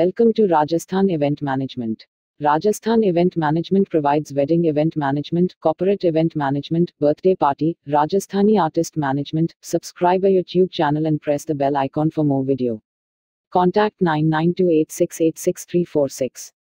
Welcome to Rajasthan Event Management. Rajasthan Event Management provides wedding event management, corporate event management, birthday party, Rajasthani artist management. Subscribe our YouTube channel and press the bell icon for more video. Contact 9928686346.